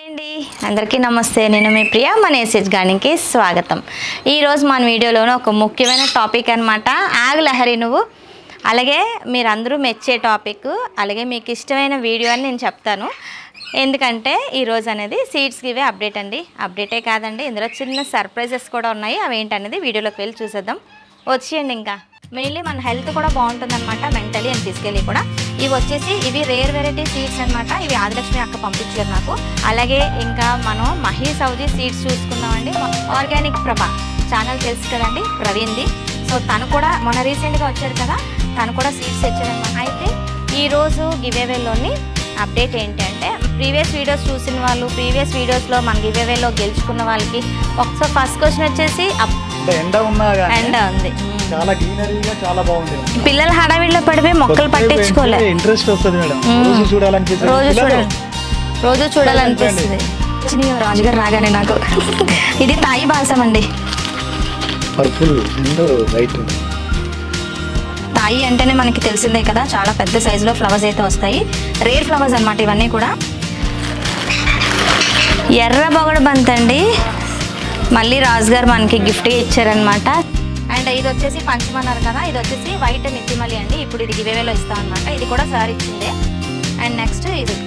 అండి అందరికీ నమస్తే. నేను మీ ప్రియా. మన ఎస్హెచ్ గార్డెనింగ్కి స్వాగతం. ఈరోజు మన వీడియోలోనే ఒక ముఖ్యమైన టాపిక్ అనమాట, ఆగు లహరి నువ్వు. అలాగే మీరందరూ మెచ్చే టాపిక్, అలాగే మీకు ఇష్టమైన వీడియో అని నేను చెప్తాను. ఎందుకంటే ఈరోజు అనేది సీడ్స్ గివే అప్డేట్ అండి. అప్డేటే కాదండి, ఇందులో చిన్న సర్ప్రైజెస్ కూడా ఉన్నాయి. అవి ఏంటనేది వీడియోలోకి వెళ్ళి చూసేద్దాం. వచ్చేయండి. ఇంకా మెయిన్లీ మన హెల్త్ కూడా బాగుంటుందన్నమాట, మెంటలీ అండ్ ఫిజికలీ కూడా. ఇవి వచ్చేసి ఇవి రేర్ వెరైటీ సీడ్స్ అనమాట. ఇవి ఆదిలక్ష్మి అక్క పంపించారు నాకు. అలాగే ఇంకా మనం మహీ సౌజీ సీడ్స్ చూసుకుందామండి. ఆర్గానిక్ ప్రభా ఛానల్ తెలుసు కదండి, ప్రవీణ్ది. సో తను కూడా మొన్న రీసెంట్గా వచ్చాడు కదా, తను కూడా సీడ్స్ తెచ్చాడనమాట. అయితే ఈరోజు గివేవేలోని అప్డేట్ ఏంటంటే, ప్రీవియస్ వీడియోస్ చూసిన వాళ్ళు, ప్రీవియస్ వీడియోస్లో మన గివేవేలో గెలుచుకున్న వాళ్ళకి ఒకసారి ఫస్ట్ క్వశ్చన్ వచ్చేసి ఎండ ఉంది, చాలా గ్రీనరీగా చాలా బాగుంది. పిల్లల హడావిడిలో పడిపోయి మొక్కలు పట్టించుకోలేదు. ఇంట్రెస్ట్ వస్తుంది మేడం, రోజు చూడాలనిపిస్తుంది. రాజుగారు రాగానే నాకు ఇది తాయి బాసం అండి. Purple and white. తాయి అంటేనే మనకి తెలిసిందే కదా, చాలా పెద్ద సైజులో ఫ్లవర్స్ అయితే వస్తాయి. రేర్ ఫ్లవర్స్ అనమాట ఇవన్నీ కూడా. ఎర్ర బొగడ బంత్ అండి, మళ్ళీ రాజుగారు మనకి గిఫ్ట్గా ఇచ్చారనమాట. అండ్ ఇది వచ్చేసి పంచమన్నారు కదా, ఇది వచ్చేసి వైట్ నిత్తిమలి అండి. ఇప్పుడు ఇది గివేవేలో ఇస్తాం అనమాట. ఇది కూడా సార్ ఇచ్చిందే. అండ్ నెక్స్ట్ ఇది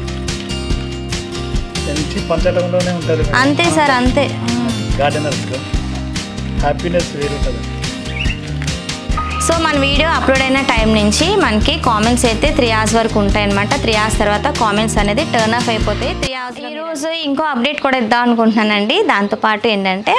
అంతే సార్, అంతే. సో మన వీడియో అప్లోడ్ అయిన టైం నుంచి మనకి కామెంట్స్ అయితే 3 hours వరకు ఉంటాయి అనమాట. 3 hours తర్వాత కామెంట్స్ అనేది టర్న్ ఆఫ్ అయిపోతాయి. 3 hours. ఈరోజు ఇంకో అప్డేట్ కూడా ఇద్దాం అనుకుంటున్నానండి. దాంతోపాటు ఏంటంటే,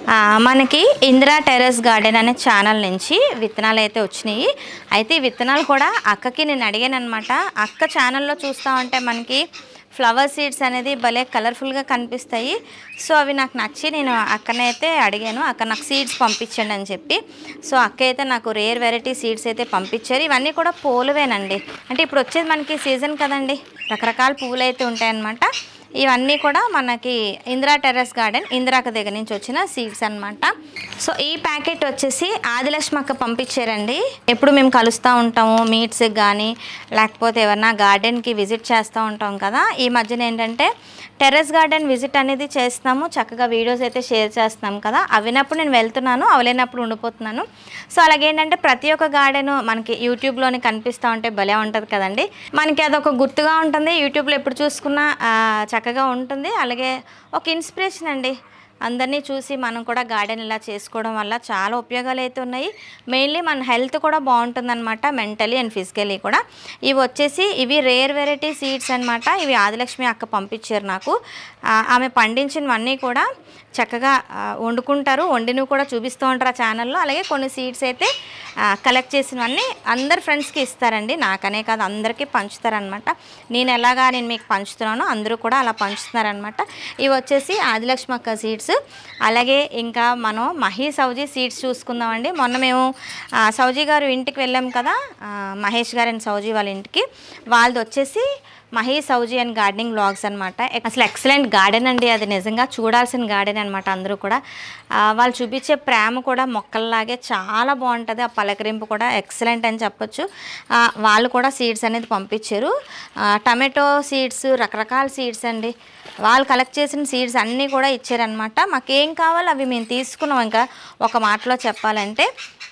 మనకి ఇందిరా టెర్రస్ గార్డెన్ అనే ఛానల్ నుంచి విత్తనాలు అయితే వచ్చినాయి. అయితే ఈ విత్తనాలు కూడా అక్కకి నేను అడిగాను అనమాట. అక్క ఛానల్లో చూస్తూ ఉంటే మనకి ఫ్లవర్ సీడ్స్ అనేది భలే కలర్ఫుల్గా కనిపిస్తాయి. సో అవి నాకు నచ్చి నేను అక్కనైతే అడిగాను, అక్క నాకు సీడ్స్ పంపించండి అని చెప్పి. సో అక్క అయితే నాకు రేర్ వెరైటీ సీడ్స్ అయితే పంపించారు. ఇవన్నీ కూడా పూలవేనండి. అంటే ఇప్పుడు వచ్చేది మనకి సీజన్ కదండి, రకరకాల పువ్వులు అయితే ఉంటాయన్నమాట. ఇవన్నీ కూడా మనకి ఇందిరా టెర్రస్ గార్డెన్ ఇందిరాక దగ్గర నుంచి వచ్చిన సీడ్స్ అనమాట. సో ఈ ప్యాకెట్ వచ్చేసి ఆదిలక్ష్మి అక్క పంపించారండి. ఎప్పుడు మేము కలుస్తూ ఉంటాము మీట్స్కి కానీ, లేకపోతే ఎవరన్నా గార్డెన్కి విజిట్ చేస్తూ ఉంటాం కదా. ఈ మధ్యన ఏంటంటే టెర్రస్ గార్డెన్ విజిట్ అనేది చేస్తున్నాము, చక్కగా వీడియోస్ అయితే షేర్ చేస్తున్నాం కదా. అవినప్పుడు నేను వెళ్తున్నాను, అవలేనప్పుడు ఉండిపోతున్నాను. సో అలాగేంటంటే ప్రతి ఒక్క గార్డెన్ మనకి యూట్యూబ్లోనే కనిపిస్తూ ఉంటే భలే ఉంటుంది కదండి. మనకి అదొక గుర్తుగా ఉంటుంది. యూట్యూబ్లో ఎప్పుడు చూసుకున్నా చక్కగా ఉంటుంది. అలాగే ఒక ఇన్స్పిరేషన్ అండి. అందరినీ చూసి మనం కూడా గార్డెన్ ఇలా చేసుకోవడం వల్ల చాలా ఉపయోగాలు అయితే ఉన్నాయి. మెయిన్లీ మన హెల్త్ కూడా బాగుంటుందన్నమాట, మెంటలీ అండ్ ఫిజికలీ కూడా. ఇవి వచ్చేసి ఇవి రేర్ వెరైటీ సీడ్స్ అనమాట. ఇవి ఆదిలక్ష్మి అక్క పంపించారు నాకు. ఆమె పండించినవన్నీ కూడా చక్కగా వండుకుంటారు, వండినవి కూడా చూపిస్తూ ఉంటారు ఆ ఛానల్లో. అలాగే కొన్ని సీడ్స్ అయితే కలెక్ట్ చేసినవన్నీ అందరు ఫ్రెండ్స్కి ఇస్తారండి, నాకనే కాదు అందరికీ పంచుతారనమాట. నేను మీకు పంచుతున్నానో అందరూ కూడా అలా పంచుతున్నారనమాట. ఇవి వచ్చేసి ఆదిలక్ష్మి అక్క సీడ్స్. అలాగే ఇంకా మనం మహీ సౌజీ సీడ్స్ చూసుకుందామండి. మొన్న మేము సౌజీ గారు ఇంటికి వెళ్ళాం కదా, మహేష్ గారు అండ్ సౌజీ వాళ్ళ ఇంటికి. వాళ్ళది వచ్చేసి మహీ సౌజీ అండ్ గార్డెనింగ్ వ్లాగ్స్ అనమాట. అసలు ఎక్సలెంట్ గార్డెన్ అండి, అది నిజంగా చూడాల్సిన గార్డెన్ అనమాట. అందరూ కూడా వాళ్ళు చూపించే ప్రేమ కూడా మొక్కల్లాగే చాలా బాగుంటుంది. ఆ పలకరింపు కూడా ఎక్సలెంట్ అని చెప్పొచ్చు. వాళ్ళు కూడా సీడ్స్ అనేది పంపించారు. టమాటో సీడ్స్, రకరకాల సీడ్స్ అండి. వాళ్ళు కలెక్ట్ చేసిన సీడ్స్ అన్నీ కూడా ఇచ్చారనమాట. మాకేం కావాలో అవి మేము తీసుకున్నాం. ఇంకా ఒక మాటలో చెప్పాలంటే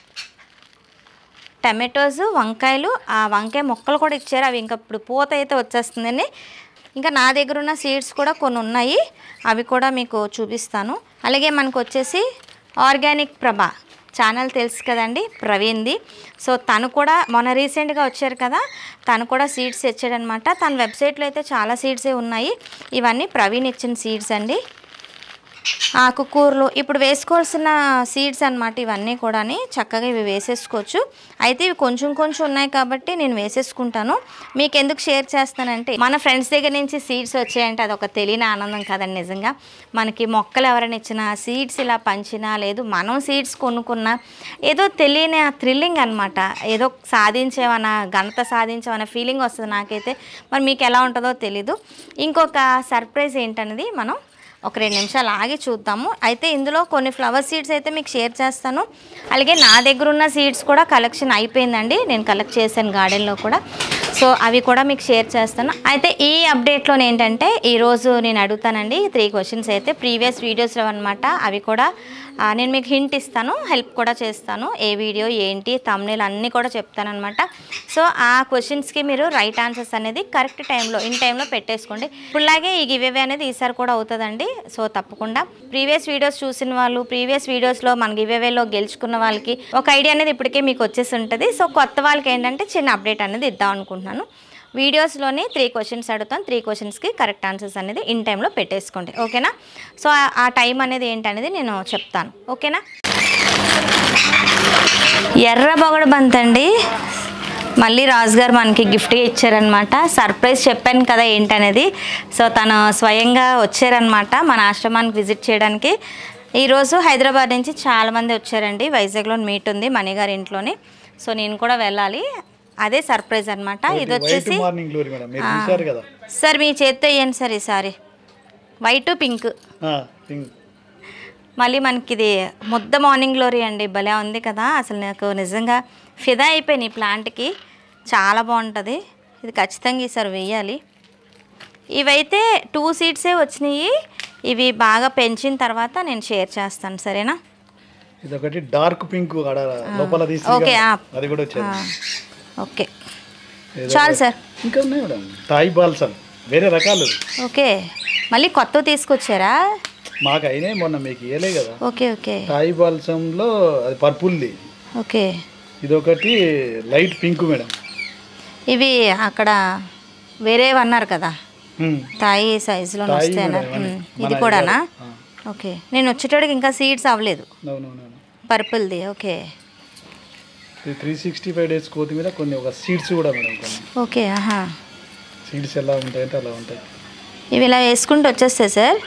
టమాటోస్, వంకాయలు, ఆ వంకాయ మొక్కలు కూడా ఇచ్చారు. అవి ఇంకా ఇప్పుడు పూత అయితే వచ్చేస్తుందండి. ఇంకా నా దగ్గర ఉన్న సీడ్స్ కూడా కొన్ని ఉన్నాయి, అవి కూడా మీకు చూపిస్తాను. అలాగే మనకు వచ్చేసి ఆర్గానిక్ ప్రభా ఛానల్ తెలుసు కదండి, ప్రవీణ్ది. సో తను కూడా మొన్న రీసెంట్గా వచ్చారు కదా, తను కూడా సీడ్స్ తెచ్చాడనమాట. తన వెబ్సైట్లో అయితే చాలా సీడ్సే ఉన్నాయి. ఇవన్నీ ప్రవీణ్ ఇచ్చిన సీడ్స్ అండి. ఆకుకూరలు ఇప్పుడు వేసుకోవాల్సిన సీడ్స్ అనమాట ఇవన్నీ కూడా. చక్కగా ఇవి వేసేసుకోవచ్చు. అయితే ఇవి కొంచెం కొంచెం ఉన్నాయి కాబట్టి నేను వేసేసుకుంటాను. మీకు ఎందుకు షేర్ చేస్తానంటే, మన ఫ్రెండ్స్ దగ్గర నుంచి సీడ్స్ వచ్చాయంటే అదొక తెలియని ఆనందం కదండి. నిజంగా మనకి మొక్కలు ఎవరైనా ఇచ్చినా, సీడ్స్ ఇలా పంచినా, లేదు మనం సీడ్స్ కొనుక్కున్నా, ఏదో తెలియని థ్రిల్లింగ్ అనమాట. ఏదో సాధించేమన్నా, ఘనత సాధించామన్న ఫీలింగ్ వస్తుంది నాకైతే. మరి మీకు ఎలా ఉంటుందో తెలీదు. ఇంకొక సర్ప్రైజ్ ఏంటనేది మనం ఒక 2 నిమిషాలు ఆగి చూద్దాము. అయితే ఇందులో కొన్ని ఫ్లవర్ సీడ్స్ అయితే మీకు షేర్ చేస్తాను. అలాగే నా దగ్గర ఉన్న సీడ్స్ కూడా కలెక్షన్ అయిపోయిందండి, నేను కలెక్ట్ చేశాను గార్డెన్లో కూడా. సో అవి కూడా మీకు షేర్ చేస్తాను. అయితే ఈ అప్డేట్లో ఏంటంటే ఈరోజు నేను అడుగుతానండి 3 క్వశ్చన్స్ అయితే ప్రీవియస్ వీడియోస్లో అనమాట. అవి కూడా నేను మీకు హింట్ ఇస్తాను, హెల్ప్ కూడా చేస్తాను. ఏ వీడియో ఏంటి థంబ్నెయిల్ అన్నీ కూడా చెప్తాను అనమాట. సో ఆ క్వశ్చన్స్కి మీరు రైట్ ఆన్సర్స్ అనేది కరెక్ట్ టైంలో ఇన్ టైంలో పెట్టేసుకోండి. ఇప్పుడులాగే ఈ గివ్ అవే అనేది ఈసారి కూడా అవుతుందండి. సో తప్పకుండా ప్రీవియస్ వీడియోస్ చూసిన వాళ్ళు, ప్రీవియస్ వీడియోస్లో మన గివ్ అవేలో గెలుచుకున్న వాళ్ళకి ఒక ఐడియా అనేది ఇప్పటికే మీకు వచ్చేసి ఉంటుంది. సో కొత్త వాళ్ళకి ఏంటంటే చిన్న అప్డేట్ అనేది ఇద్దాం అనుకుంటున్నాను. వీడియోస్లోని 3 క్వశ్చన్స్ అడుగుతాను. 3 క్వశ్చన్స్కి కరెక్ట్ ఆన్సర్స్ అనేది ఇన్ టైంలో పెట్టేసుకోండి, ఓకేనా? సో ఆ టైం అనేది ఏంటనేది నేను చెప్తాను, ఓకేనా? ఎర్ర బొగడు బంతండి మళ్ళీ రాజుగారు మనకి గిఫ్ట్గా ఇచ్చారనమాట. సర్ప్రైజ్ చెప్పాను కదా ఏంటనేది. సో తను స్వయంగా వచ్చారనమాట మన ఆశ్రమానికి విజిట్ చేయడానికి. ఈరోజు హైదరాబాద్ నుంచి చాలామంది వచ్చారండి. వైజాగ్లో మీట్ ఉంది మణిగారి ఇంట్లోని. సో నేను కూడా వెళ్ళాలి. అదే సర్ప్రైజ్ అనమాట. ఇది వచ్చేసి సార్ మీ చేత్తో వేయండి సార్ ఈసారి. వైట్ పింక్, మళ్ళీ మనకి ఇది ముద్ద మార్నింగ్ గ్లోరీ అండి. భలే ఉంది కదా, అసలు నాకు నిజంగా ఫిదా అయిపోయింది ఈ ప్లాంట్కి. చాలా బాగుంటుంది. ఇది ఖచ్చితంగా ఈసారి వేయాలి. ఇవైతే 2 సీడ్సే వచ్చినాయి. ఇవి బాగా పెంచిన తర్వాత నేను షేర్ చేస్తాను, సరేనా? ఇదొకటి డార్క్ పింక్ లోపల తీసి ఓకే అది కూడా వచ్చింది. ఓకే చాలు సార్. ఇంకా ఉన్నాయి మేడం తాయి బాల్సమ్ వేరే రకాలు. ఓకే మళ్ళీ కొత్తవి తీసుకొచ్చారా? మాకు అయినాయి మొన్న, మీకు ఇవ్వలే కదా. ఓకే ఓకే తాయి బాల్సంలో అది పర్పుల్ది. ఓకే ఇదొకటి లైట్ పింక్ మేడం. ఇవి అక్కడ వేరేవి అన్నారు కదా, తాయి సైజులో వస్తాయన్నా. ఇది కూడానా? ఓకే నేను వచ్చేటోడికి ఇంకా సీడ్స్ అవ్వలేదు. పర్పుల్ది. ఓకే 365 డేస్ కొత్తిమీర కొన్ని ఒక సీడ్స్ కూడా మేడం కొన్ని. ఓకే సీడ్స్ ఎలా ఉంటాయంటే అలా ఉంటాయి. ఇవి ఇలా వేసుకుంటూ వచ్చేస్తాయి సార్.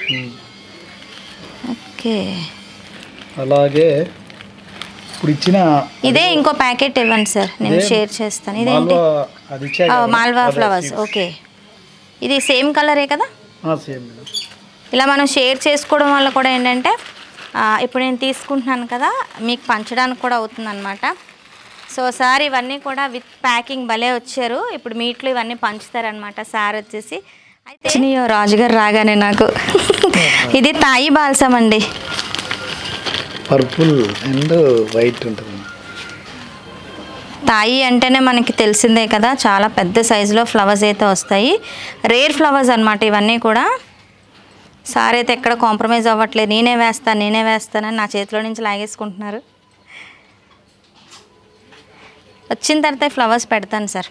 ఓకే అలాగే ఇప్పుడు ఇచ్చిన ఇదే ఇంకో ప్యాకెట్ ఇవ్వండి సార్, నేను షేర్ చేస్తాను. ఇదేంటి? Malva flowers. ఓకే ఇది సేమ్ కలరే కదా? సేమ్. ఇలా మనం షేర్ చేసుకోవడం వల్ల కూడా ఏంటంటే ఇప్పుడు నేను తీసుకుంటున్నాను కదా, మీకు పంచడానికి కూడా అవుతుందన్నమాట. సో సార్ ఇవన్నీ కూడా విత్ ప్యాకింగ్ భలే వచ్చారు. ఇప్పుడు మీట్లో ఇవన్నీ పంచుతారనమాట సార్ వచ్చేసి. అయితే రాజుగారు రాగానే నాకు ఇది తాయి బాల్సమ్ అండి. పర్పుల్ అండ్ వైట్ ఉంటుంది. తాయి అంటేనే మనకి తెలిసిందే కదా, చాలా పెద్ద సైజులో ఫ్లవర్స్ అయితే వస్తాయి. రేర్ ఫ్లవర్స్ అనమాట ఇవన్నీ కూడా. సార్ అయితే ఎక్కడ కాంప్రమైజ్ అవ్వట్లేదు. నేనే వేస్తానని నా చేతిలో నుంచి లాగేసుకుంటున్నారు. వచ్చిన తర్వాత ఫ్లవర్స్ పెడతాను సార్.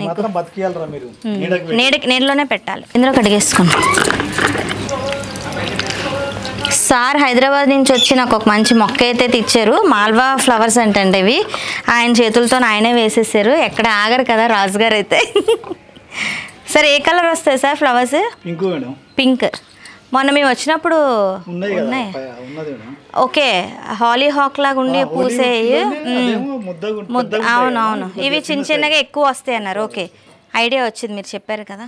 నీడలోనే పెట్టాలి. ఇందులో కడిగేసుకోండి. సార్ హైదరాబాద్ నుంచి వచ్చి నాకు ఒక మంచి మొక్క అయితే తెచ్చారు. మాల్వా ఫ్లవర్స్ అంటండి ఇవి. ఆయన చేతులతో ఆయనే వేసేసారు. ఎక్కడ ఆగరు కదా రాజుగారు అయితే. సార్ ఏ కలర్ వస్తాయి సార్ ఫ్లవర్స్? పింక్. మొన్న మేము వచ్చినప్పుడు ఉన్నాయి. ఓకే హాలీ హాక్ లాగా ఉండి పూసేవి. అవునవును ఇవి చిన్న చిన్నగా ఎక్కువ వస్తాయి అన్నారు. ఓకే ఐడియా వచ్చింది, మీరు చెప్పారు కదా.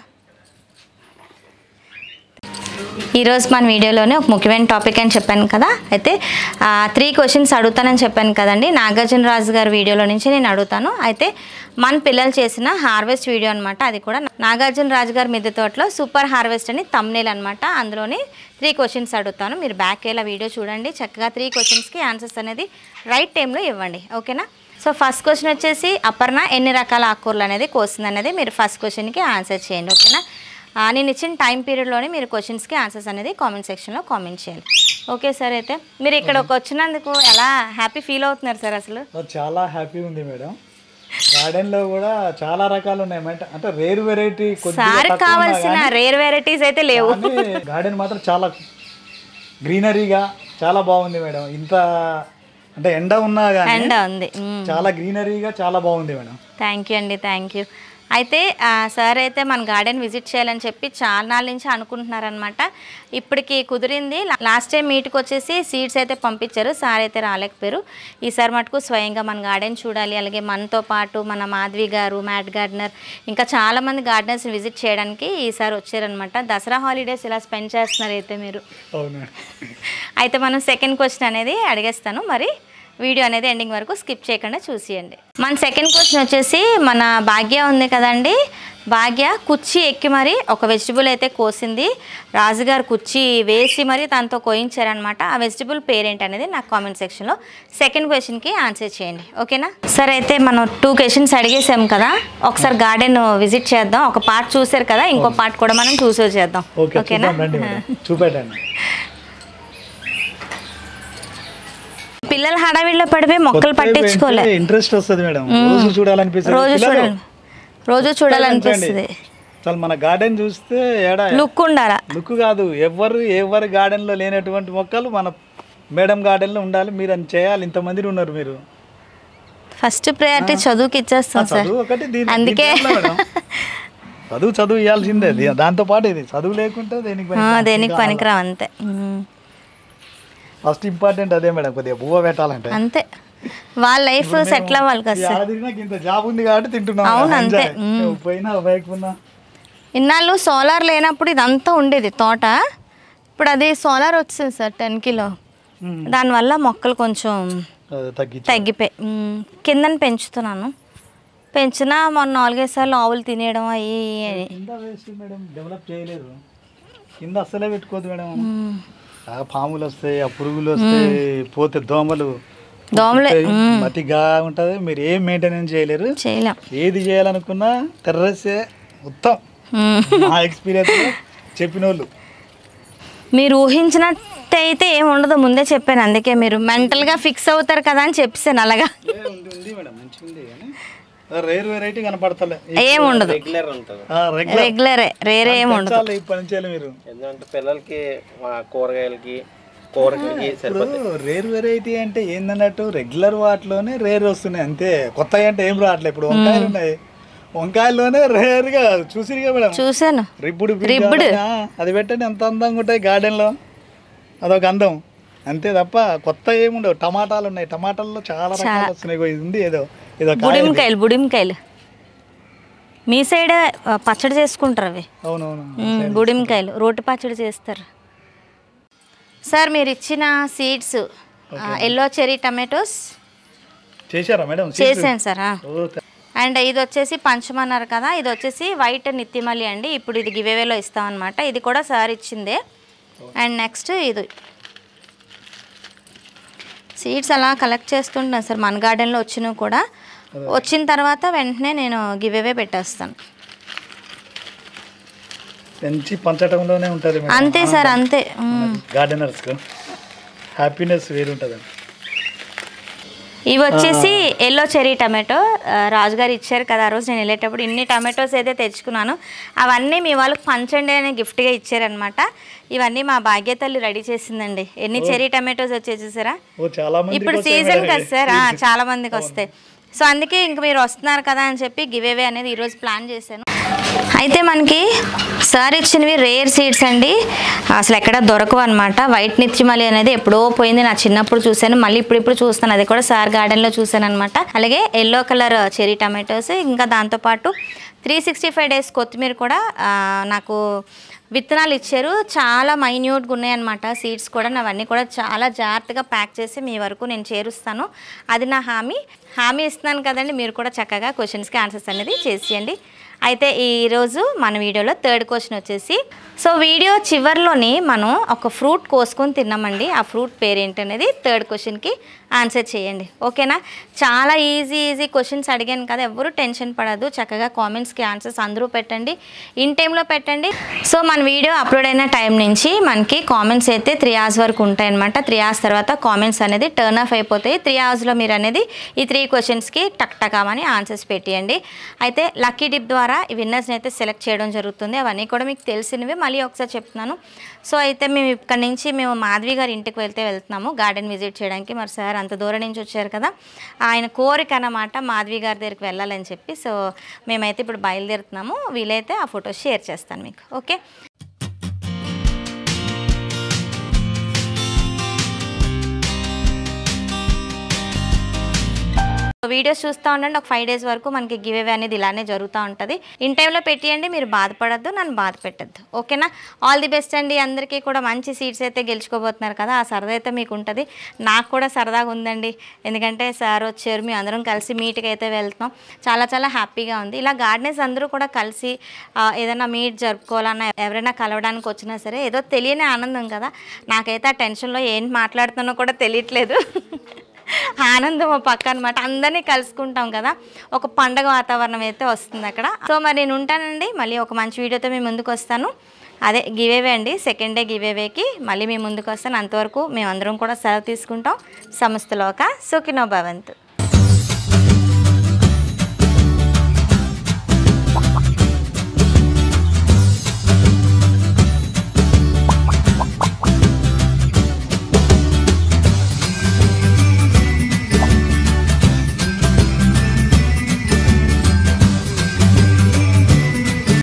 ఈరోజు మన వీడియోలోనే ఒక ముఖ్యమైన టాపిక్ అని చెప్పాను కదా. అయితే 3 క్వశ్చన్స్ అడుగుతానని చెప్పాను కదండి. నాగార్జున రాజు గారి వీడియోలో నుంచి నేను అడుగుతాను. అయితే మన పిల్లలు చేసిన హార్వెస్ట్ వీడియో అనమాట. అది కూడా నాగార్జున రాజు గారి మిద్దె తోటలో సూపర్ హార్వెస్ట్ అని థంబ్నెయిల్ అనమాట. అందులోని 3 క్వశ్చన్స్ అడుగుతాను. మీరు బ్యాక్ వెళ్ళి వీడియో చూడండి. చక్కగా 3 క్వశ్చన్స్కి ఆన్సర్స్ అనేది రైట్ టైంలో ఇవ్వండి, ఓకేనా? సో ఫస్ట్ క్వశ్చన్ వచ్చేసి అపర్ణ ఎన్ని రకాల ఆకుకూరలు అనేది కోస్తుంది అనేది మీరు ఫస్ట్ క్వశ్చన్కి ఆన్సర్ చేయండి, ఓకేనా? నేను ఇచ్చిన టైం పీరియడ్లోనే మీరు క్వశ్చన్స్కి ఆన్సర్స్ అనేది కామెంట్ సెక్షన్లో కామెంట్ చేయాలి, ఓకే సార్? అయితే మీరు ఇక్కడ వచ్చినందుకు ఎలా హ్యాపీ ఫీల్ అవుతున్నారు సార్? అసలు చాలా హ్యాపీ ఉంది మేడం. గార్డెన్ లో కూడా చాలా రకాలు ఉన్నాయి అంటే రేర్ వెరైటీ. సార్ కావాల్సిన రేర్ వెరైటీస్ అయితే లేవు. గార్డెన్ మాత్రం చాలా గ్రీనరీగా చాలా బాగుంది మేడం. ఇంత అంటే ఎండ ఉన్నా కానీ ఎండ ఉంది, చాలా గ్రీనరీగా చాలా బాగుంది మేడం. థ్యాంక్ యూ అండి, థ్యాంక్ యూ. అయితే సార్ అయితే మన గార్డెన్ విజిట్ చేయాలని చెప్పి చాలా నాళ్ళ నుంచి అనుకుంటున్నారనమాట. ఇప్పటికి కుదిరింది. లాస్ట్ టైం మీట్కి వచ్చేసి సీడ్స్ అయితే పంపించారు. సార్ అయితే రాలేకపోయారు. ఈసారి మటుకు స్వయంగా మన గార్డెన్ చూడాలి. అలాగే మనతో పాటు మన మాధవి గారు, మ్యాట్ గార్డెనర్, ఇంకా చాలామంది గార్డెనర్స్ని విజిట్ చేయడానికి ఈసారి వచ్చారనమాట. దసరా హాలిడేస్ ఇలా స్పెండ్ చేస్తున్నారు అయితే మీరు. అయితే మనం సెకండ్ క్వశ్చన్ అనేది అడిగేస్తాను. మరి వీడియో అనేది ఎండింగ్ వరకు స్కిప్ చేయకుండా చూసేయండి. మన సెకండ్ క్వశ్చన్ వచ్చేసి మన భాగ్య ఉంది కదండి, భాగ్య కుర్చీ ఎక్కి మరి ఒక వెజిటబుల్ అయితే కోసింది, రాజుగారు కుర్చీ వేసి మరి తనతో కోయించారనమాట. ఆ వెజిటబుల్ పేరేంటి అనేది నాకు కామెంట్ సెక్షన్లో సెకండ్ క్వశ్చన్కి ఆన్సర్ చేయండి, ఓకేనా? సరే, అయితే మనం 2 క్వశ్చన్స్ అడిగేసాం కదా, ఒకసారి గార్డెన్ విజిట్ చేద్దాం. ఒక పార్ట్ చూసారు కదా, ఇంకో పార్ట్ కూడా మనం చూసి వచ్చేద్దాం, ఓకేనా? చూపెట్టండి. పిల్లలు హడావిడిలో పడిపోయి మొక్కలు పట్టించుకోలేదు. ఇంట్రెస్ట్ వస్తుంది మేడం, రోజు చూడాలనిపిస్తుంది, రోజు చూడాలనిపిస్తుంది. అసలు మన గార్డెన్ చూస్తే లుక్ ఉండాలా, లుక్ కాదు, ఎవరి గార్డెన్ లో లేనటువంటి మొక్కలు మన మేడం గార్డెన్ లో ఉండాలి. మీరు అని చేయాలి, ఇంతమంది ఉన్నారు. మీరు ఫస్ట్ ప్రయారిటీ చదువుకి ఇచ్చేస్తాం సార్, అందుకే చదువు ఇవ్వాల్సిందే. దాంతో పాటు ఇది చదువు లేకుంటే దేనికి పనికిరావు, అంతే. ఫస్ట్ ఇంపార్టెంట్ అదే మేడం, కొద్దిగా పువ్వ పెట్టాలంటే అంతే, వాళ్ళ లైఫ్ సెటిల్ అవ్వాలి కదా సార్. ఇంత జాబ్ ఉంది కాబట్టి తింటున్నాం. అవును, అంతే. ఇన్నాళ్ళు సోలార్ లేనప్పుడు ఇదంతా ఉండేది తోట, ఇప్పుడు అది సోలార్ వచ్చింది సార్ 10 కిలో. దానివల్ల మొక్కలు కొంచెం తగ్గిపోయి కిందని పెంచుతున్నాను. పెంచినా మొన్న 4-5 సార్లు ఆవులు తినేయడం అయ్యి డెవలప్ చేయలేదు. కింద అస్సలే పెట్టుకోదు మేడం, పాములు వస్తాయి, ఆ పురుగులు వస్తాయి, పోతే దోమలే మతిగా ఉంటుంది. మీరు ఏం మెయింటెనెన్స్ చేయలేరు, ఏది చేయాలనుకున్నా టెర్రస్సే మొత్తం. మా ఎక్స్పీరియన్స్ చెప్పిన వాళ్ళు మీరు ఊహించినట్టయితే ఏమి ఉండదు, ముందే చెప్పాను. అందుకే మీరు మెంటల్గా ఫిక్స్ అవుతారు కదా అని చెప్పాను. అలాగా రేర్ వెరైటీ కనపడతలే, ఏముండదు, రెగ్యులరే, రేరే ఏముండదు. మీరు ఎందుకంటే పిల్లలకి కూరగాయలకి రేర్ వెరైటీ అంటే ఏందన్నట్టు రెగ్యులర్ వాటిలోనే రేర్ వస్తున్నాయి అంతే, కొత్తగా అంటే ఏం రావట్లేదు. ఇప్పుడు వంకాయలు ఉన్నాయి, వంకాయల్లోనే రేర్ గా చూసిగా మేడం, చూసాను. రిబ్బుడు అది పెట్టండి, ఎంత అందంగా ఉంటాయి గార్డెన్ లో, అదొక అందం అంతే తప్ప కొత్త ఏముండవు. టమాటాలు ఉన్నాయి, టమాటాల్లో చాలా రకాలు వస్తున్నాయి. ఇది ఉంది ఏదో బుడిమికాయలు మీ సైడ్ పచ్చడి చేసుకుంటారు అవి. అవునవును, బుడిమికాయలు రోటి పచ్చడి చేస్తారు సార్. మీరు ఇచ్చిన సీడ్స్ ఎల్లో చెరీ టమాటోస్ చేశారా మేడం? చేశాను సార్. అండ్ ఇది వచ్చేసి పంచమన్నారు కదా, ఇది వచ్చేసి వైట్ నిత్తిమల్లి అండి. ఇప్పుడు ఇది గివేవేలో ఇస్తాం అనమాట, ఇది కూడా సార్ ఇచ్చిందే. అండ్ నెక్స్ట్ ఇది సీడ్స్ అలా కలెక్ట్ చేస్తుంటాను సార్, మన గార్డెన్లో వచ్చినవి కూడా. వచ్చిన తర్వాత వెంటనే నేను గివేవే పెట్టేస్తాను. మంచి పంచటంలోనే ఉంటుంది అంతే సార్, అంతే. గార్డెనర్స్కు హ్యాపీనెస్ వేరుంటుంది. ఇవి వచ్చేసి ఎల్లో చెరీ టమాటో రాజుగారు ఇచ్చారు కదా, ఆ రోజు నేను వెళ్ళేటప్పుడు ఇన్ని టమాటోస్ అయితే తెచ్చుకున్నాను. అవన్నీ మీ వాళ్ళకి పంచండి అని గిఫ్ట్గా ఇచ్చారనమాట. ఇవన్నీ మా భాగ్య తల్లి రెడీ చేసిందండి. ఎన్ని చెరీ టమాటోస్ వచ్చాయి చూసారా, ఇప్పుడు సీజన్ కదా సార్, చాలా మందికి వస్తాయి. సో అందుకే ఇంక మీరు వస్తున్నారు కదా అని చెప్పి గివేవే అనేది ఈరోజు ప్లాన్ చేశాను. అయితే మనకి సార్ ఇచ్చినవి రేర్ సీడ్స్ అండి, అసలు ఎక్కడ దొరకవు అనమాట. వైట్ నిత్యమల్లి అనేది ఎప్పుడో పోయింది, నా చిన్నప్పుడు చూశాను, మళ్ళీ ఇప్పుడు చూస్తాను. అది కూడా సార్ గార్డెన్లో చూశాను అనమాట. అలాగే ఎల్లో కలర్ చెరీ టమాటోస్, ఇంకా దాంతోపాటు 365 డేస్ కొత్తిమీర కూడా నాకు విత్తనాలు ఇచ్చారు. చాలా మైన్యూట్గా ఉన్నాయన్నమాట సీడ్స్ కూడా. అవన్నీ కూడా చాలా జాగ్రత్తగా ప్యాక్ చేసి మీ వరకు నేను చేరుస్తాను, అది నా హామీ ఇస్తున్నాను కదండి. మీరు కూడా చక్కగా క్వశ్చన్స్కి ఆన్సర్స్ అనేది చేసేయండి. అయితే ఈరోజు మన వీడియోలో థర్డ్ క్వశ్చన్ వచ్చేసి, సో వీడియో చివరిలోని మనం ఒక ఫ్రూట్ కోసుకొని తిన్నామండి, ఆ ఫ్రూట్ పేరేంటి అనేది థర్డ్ క్వశ్చన్కి ఆన్సర్ చేయండి, ఓకేనా? చాలా ఈజీ క్వశ్చన్స్ అడిగాను కదా, ఎవరు టెన్షన్ పడద్దు, చక్కగా కామెంట్స్కి ఆన్సర్స్ అందరూ పెట్టండి, ఇన్ టైంలో పెట్టండి. సో మన వీడియో అప్లోడ్ అయిన టైం నుంచి మనకి కామెంట్స్ అయితే 3 hours వరకు ఉంటాయన్నమాట. 3 hours తర్వాత కామెంట్స్ అనేది టర్న్ ఆఫ్ అయిపోతాయి. 3 hoursలో మీరు అనేది ఈ 3 క్వశ్చన్స్కి టక్టకామని ఆన్సర్స్ పెట్టేయండి. అయితే లక్కీ డిప్ ద్వారా ఈ విన్నర్స్ని అయితే సెలెక్ట్ చేయడం జరుగుతుంది. అవన్నీ కూడా మీకు తెలిసినవి, మళ్ళీ ఒకసారి చెప్తున్నాను. సో అయితే మేము ఇక్కడ నుంచి మాధవి గారి ఇంటికి వెళ్తున్నాము గార్డెన్ విజిట్ చేయడానికి. మరి సార్ అంత దూరం నుంచి వచ్చారు కదా, ఆయన కోరిక అన్నమాట మాధవి గారి దగ్గరికి వెళ్ళాలని చెప్పి. సో మేమైతే ఇప్పుడు బయలుదేరుతున్నాము, వీలైతే ఆ ఫోటో షేర్ చేస్తాను మీకు, ఓకే? వీడియోస్ చూస్తూ ఉండండి. ఒక 5 days వరకు మనకి గివ్ అవే అనేది ఇలానే జరుగుతూ ఉంటుంది. ఇన్ టైంలో పెట్టియండి, మీరు బాధపడద్దు, నన్ను బాధ పెట్టద్దు. ఓకేనా? ఆల్ ది బెస్ట్ అండి. అందరికీ కూడా మంచి సీట్స్ అయితే గెలుచుకోబోతున్నారు కదా, ఆ సరదా అయితే మీకు ఉంటుంది. నాకు కూడా సరదాగా ఉందండి, ఎందుకంటే సార్ వచ్చారు, మేము అందరం కలిసి మీట్కి అయితే వెళ్తున్నాం. చాలా చాలా హ్యాపీగా ఉంది. ఇలా గార్డెనర్స్ అందరూ కూడా కలిసి ఏదైనా మీట్ జరుపుకోవాలన్నా, ఎవరైనా కలవడానికి వచ్చినా సరే ఏదో తెలియని ఆనందం కదా. నాకైతే ఆ టెన్షన్లో ఏం మాట్లాడుతున్నా కూడా తెలియట్లేదు. ఆనందం ఒక పక్క అనమాట. అందరినీ కలుసుకుంటాం కదా, ఒక పండగ వాతావరణం అయితే వస్తుంది అక్కడ. సో మరి నేను ఉంటానండి, మళ్ళీ ఒక మంచి వీడియోతో మీ ముందుకు వస్తాను. అదే గివ్ అవే అండి, సెకండ్ డే గివ్ అవేకి మళ్ళీ మీ ముందుకు వస్తాను. అంతవరకు మేమందరం కూడా సెలవు తీసుకుంటాం. సమస్తలోక సుఖినో భవంతు.